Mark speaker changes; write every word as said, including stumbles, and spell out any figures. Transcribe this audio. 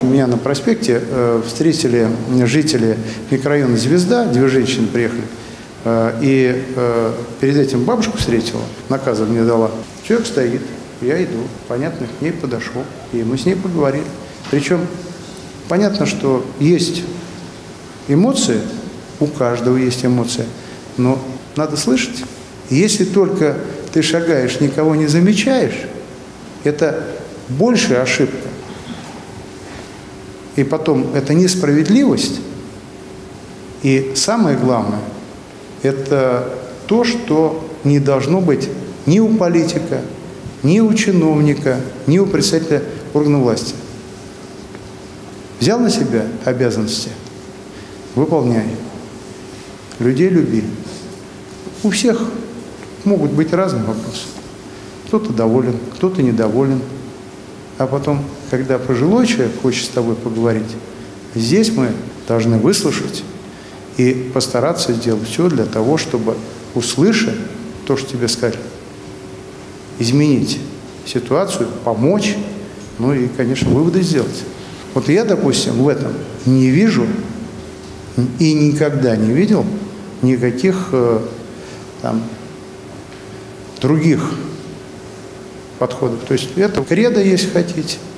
Speaker 1: Меня на проспекте э, встретили жители микрорайона «Звезда», две женщины приехали, э, и э, перед этим бабушку встретила, наказы мне дала. Человек стоит, я иду, понятно, к ней подошел, и мы с ней поговорили. Причем понятно, что есть эмоции, у каждого есть эмоции, но надо слышать. Если только ты шагаешь, никого не замечаешь, это большая ошибка. И потом, это несправедливость. И самое главное, это то, что не должно быть ни у политика, ни у чиновника, ни у представителя органов власти. Взял на себя обязанности, выполняй. Людей люби. У всех могут быть разные вопросы. Кто-то доволен, кто-то недоволен. А потом, когда пожилой человек хочет с тобой поговорить, здесь мы должны выслушать и постараться сделать все для того, чтобы, услышать то, что тебе сказали, изменить ситуацию, помочь, ну и, конечно, выводы сделать. Вот я, допустим, в этом не вижу и никогда не видел никаких э, там, других подходов. То есть это кредо, если хотите.